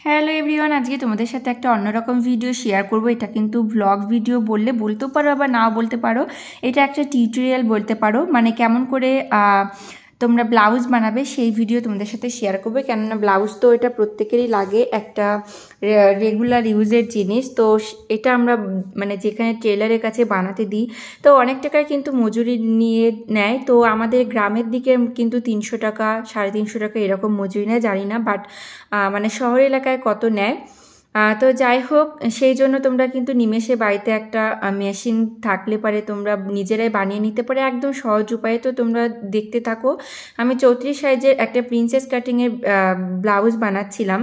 Hello everyone, আজকে তোমাদের সাথে একটা অন্যরকম ভিডিও শেয়ার করব। এটা কিন্তু ব্লগ ভিডিও বলতেও পারো, আবার নাও বলতে পারো। এটা একটা টিউটোরিয়াল বলতে পারো, মানে কেমন করে তোমরা ব্লাউজ বানাবে সেই ভিডিও তোমাদের সাথে শেয়ার করবে। কেননা ব্লাউজ তো এটা প্রত্যেকেরই লাগে, একটা রেগুলার ইউজের জিনিস। তো এটা আমরা মানে যেখানে টেলারের কাছে বানাতে দিই তো অনেক টাকার কিন্তু মজুরি নিয়ে নেয়। তো আমাদের গ্রামের দিকে কিন্তু 300 টাকা 350 টাকা এরকম মজুরি নেয়, জানি না, বাট মানে শহর এলাকায় কত নেয়। তো যাই হোক, সেই জন্য তোমরা কিন্তু নিমেষে বাড়িতে একটা মেশিন থাকলে পারে তোমরা নিজেরাই বানিয়ে নিতে পারে একদম সহজ উপায়ে। তো তোমরা দেখতে থাকো। আমি 34 সাইজের একটা প্রিন্সেস কাটিংয়ের ব্লাউজ বানাচ্ছিলাম।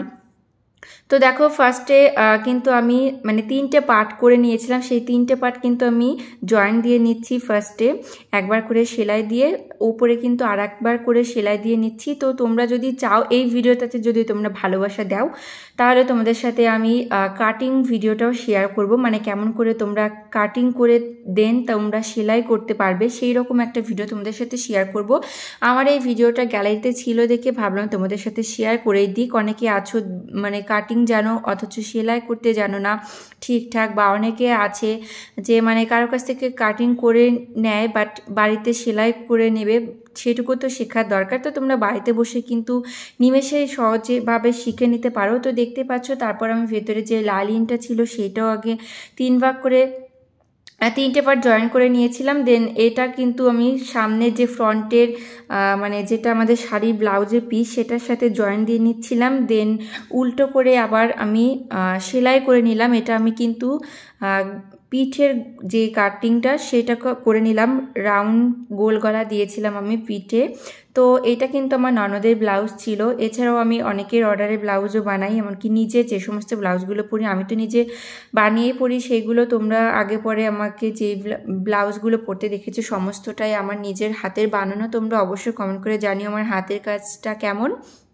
তো দেখো, ফার্স্টে কিন্তু আমি মানে 3টে পার্ট করে নিয়েছিলাম। সেই 3টে পার্ট কিন্তু আমি জয়েন দিয়ে নিচ্ছি। ফার্স্টে একবার করে সেলাই দিয়ে উপরে কিন্তু আর একবার করে সেলাই দিয়ে নিচ্ছি। তো তোমরা যদি চাও এই ভিডিওটাতে যদি তোমরা ভালোবাসা দাও তাহলে তোমাদের সাথে আমি কাটিং ভিডিওটাও শেয়ার করব, মানে কেমন করে তোমরা কাটিং করে দেন তোমরা সেলাই করতে পারবে সেই রকম একটা ভিডিও তোমাদের সাথে শেয়ার করব। আমার এই ভিডিওটা গ্যালারিতে ছিল দেখে ভাবলাম তোমাদের সাথে শেয়ার করেই দিক। অনেকে আছো মানে কাটিং জানো অথচ সেলাই করতে জানো না ঠিকঠাক, বা অনেকে আছে যে মানে কারো কাছ থেকে কাটিং করে নেয় বাট বাড়িতে সেলাই করে নেবে, সেটুকু তো শেখার দরকার। তো তোমরা বাড়িতে বসে কিন্তু নিমেষে সহজেভাবে শিখে নিতে পারো। তো দেখতে পাচ্ছ, তারপর আমি ভেতরে যে লাইনিংটা ছিল সেটাও আগে 3 ভাগ করে 3টে পার্ট জয়েন করে নিয়েছিলাম। দেন এটা কিন্তু আমি সামনে যে ফ্রন্টের মানে যেটা আমাদের শাড়ি ব্লাউজের পিস সেটার সাথে জয়েন দিয়ে নিচ্ছিলাম। দেন উল্টো করে আবার আমি সেলাই করে নিলাম। এটা আমি কিন্তু পিঠের যে কাটিংটা সেটা করে নিলাম, রাউন্ড গোল গলা দিয়েছিলাম আমি পিঠে। তো এটা কিন্তু আমার ননদের ব্লাউজ ছিল। এছাড়াও আমি অনেকের অর্ডারে ব্লাউজও বানাই, এমনকি নিজে যে সমস্ত ব্লাউজগুলো পরি আমি তো নিজে বানিয়েই পরি। সেইগুলো তোমরা আগে পরে আমাকে যে ব্লাউজগুলো পরতে দেখেছো সমস্তটাই আমার নিজের হাতের বানানো। তোমরা অবশ্যই কমেন্ট করে জানিও আমার হাতের কাজটা কেমন।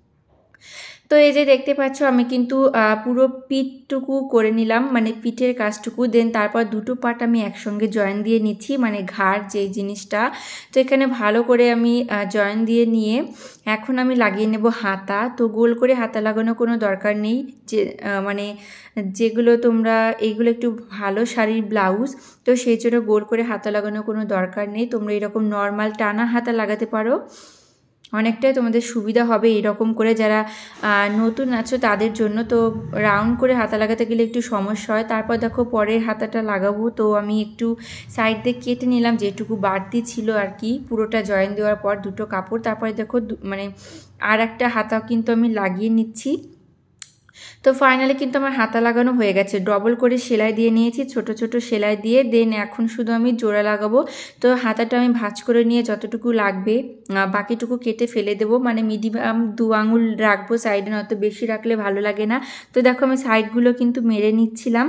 তো এই যে দেখতে পাচ্ছ আমি কিন্তু পুরো পিঠটুকু করে নিলাম, মানে পিঠের কাজটুকু। দেন তারপর 2টো পার্ট আমি একসঙ্গে জয়েন দিয়ে নিচ্ছি, মানে ঘাড় যে জিনিসটা। তো এখানে ভালো করে আমি জয়েন দিয়ে নিয়ে এখন আমি লাগিয়ে নেব হাতা। তো গোল করে হাতা লাগানো কোনো দরকার নেই, যে মানে যেগুলো তোমরা এইগুলো একটু ভালো শাড়ির ব্লাউজ, তো সেই জন্য গোল করে হাতা লাগানো কোনো দরকার নেই। তোমরা এরকম নর্মাল টানা হাতা লাগাতে পারো, অনেকটাই তোমাদের সুবিধা হবে এরকম করে। যারা নতুন আছো তাদের জন্য তো রাউন্ড করে হাতা লাগাতে গেলে একটু সমস্যা হয়। তারপর দেখো পরের হাতাটা লাগাবো, তো আমি একটু সাইড দিয়ে কেটে নিলাম যেটুকু বাড়তি ছিল আর কি, পুরোটা জয়েন দেওয়ার পর 2টো কাপড়। তারপরে দেখো মানে আর একটা হাতাও কিন্তু আমি লাগিয়ে নিচ্ছি। তো ফাইনালি কিন্তু আমার হাতা লাগানো হয়ে গেছে, ডবল করে সেলাই দিয়ে নিয়েছি, ছোট ছোট সেলাই দিয়ে। দেন এখন শুধু আমি জোড়া লাগাবো। তো হাতাটা আমি ভাঁজ করে নিয়ে যতটুকু লাগবে বাকিটুকু কেটে ফেলে দেবো, মানে মিডিয়াম 2 আঙুল রাখবো সাইডে, নয়তো বেশি রাখলে ভালো লাগে না। তো দেখো আমি সাইডগুলো কিন্তু মেরে নিচ্ছিলাম।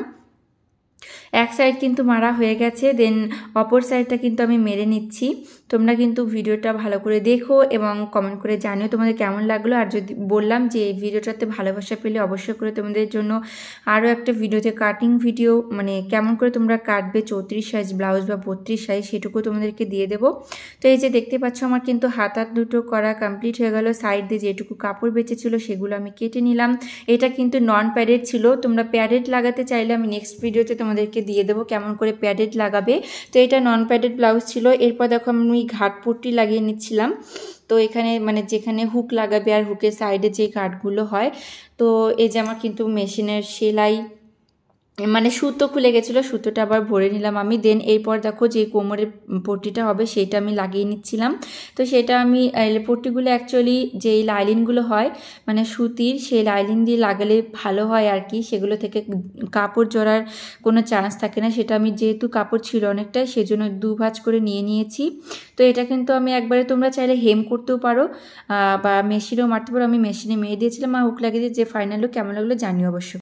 এক সাইড কিন্তু মারা হয়ে গেছে, দেন অপর সাইডটা কিন্তু আমি মেরে নিচ্ছি। তোমরা কিন্তু ভিডিওটা ভালো করে দেখো এবং কমেন্ট করে জানিও তোমাদের কেমন লাগলো। আর যদি বললাম যে এই ভিডিওটাতে ভালোবাসা পেলে অবশ্যই করে তোমাদের জন্য আরও একটা ভিডিওতে কাটিং ভিডিও, মানে কেমন করে তোমরা কাটবে 34 সাইজ ব্লাউজ বা 32 সাইজ সেটুকু তোমাদেরকে দিয়ে দেবো। তো এই যে দেখতে পাচ্ছ আমার কিন্তু হাতার 2টো করা কমপ্লিট হয়ে গেল। সাইড দিয়ে যেটুকু কাপড় বেঁচেছিল সেগুলো আমি কেটে নিলাম। এটা কিন্তু নন প্যাডেড ছিল, তোমরা প্যাডেড লাগাতে চাইলে আমি নেক্সট ভিডিওতে তোমাদেরকে দিয়ে দেবো কেমন করে প্যাডেড লাগাবে। তো এটা নন প্যাডেড ব্লাউজ ছিল। এরপর দেখো আমি ঘাট পট্টি লাগিয়ে নিচ্ছিলাম। তো এখানে মানে যেখানে হুক লাগাবে আর হুকের সাইডে যে ঘাটগুলো হয়, তো এই যে আমার কিন্তু মেশিনের সেলাই মানে সুতো খুলে গেছিলো, সুতোটা আবার ভরে নিলাম আমি। দেন এরপর দেখো যে কোমরের পট্টিটা হবে সেটা আমি লাগিয়ে নিচ্ছিলাম। তো সেটা আমি পট্টিগুলো অ্যাকচুয়ালি যেই লাইলিনগুলো হয় মানে সুতির, সেই লাইলিন দিয়ে লাগালে ভালো হয় আর কি, সেগুলো থেকে কাপড় জড়ার কোনো চান্স থাকে না। সেটা আমি যেহেতু কাপড় ছিল অনেকটাই সেজন্য 2 ভাঁজ করে নিয়ে নিয়েছি। তো এটা কিন্তু আমি একবারে তোমরা চাইলে হেম করতেও পারো বা মেশিনেও মারতে পারো। আমি মেশিনে মেরে দিয়েছিলাম আর হুক লাগিয়ে দিয়ে। যে ফাইনাল লুক কেমন লাগলো জানিও অবশ্যই।